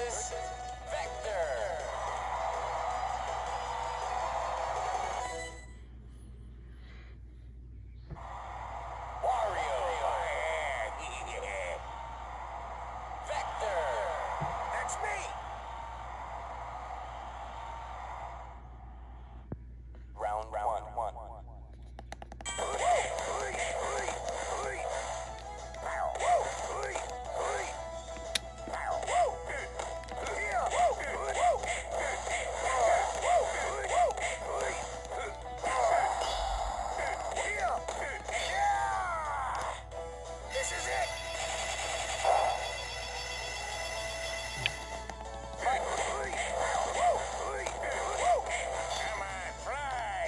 versus Vector. Wario. Vector. That's me. Round one. This is it. Come on, fly.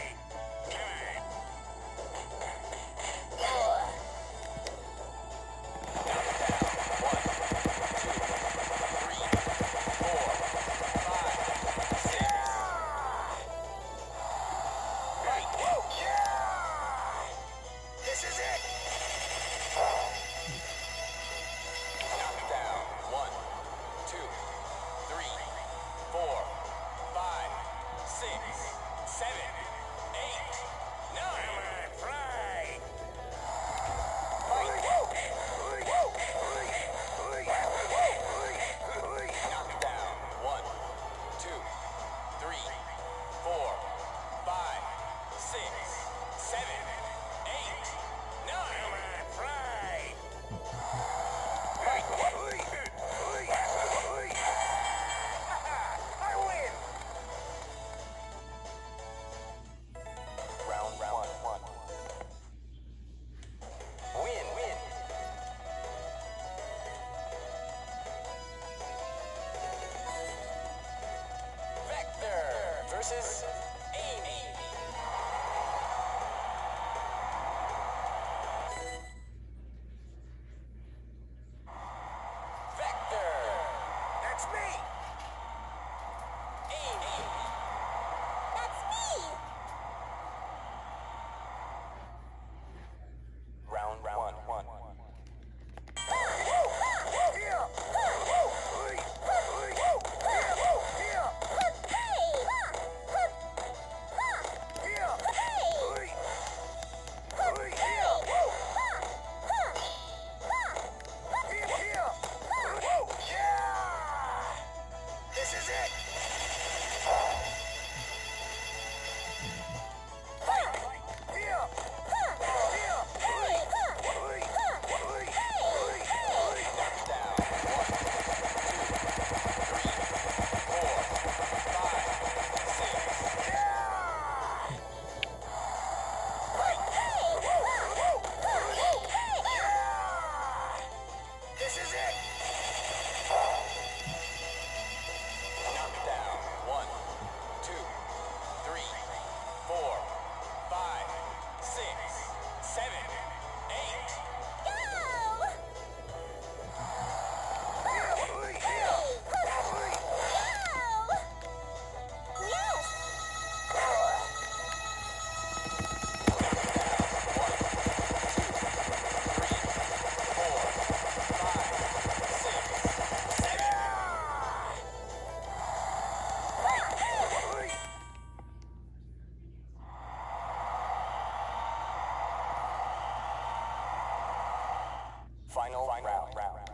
This is it. Knock down. 1, 2, 3, 4, 5, 6, 7, 8, 9. Come on, fly. Knock down. 1, 2, 3, 4, 5, 6, 7, 8, 9. Come on, fly. I win. Round one. Win. Vector versus Amy. Vector. That's me. Amy. That's me! Round one. This is it. This is it. Knock down. 1, 2, 3, 4, 5, 6, 7, 8. Go! Final round.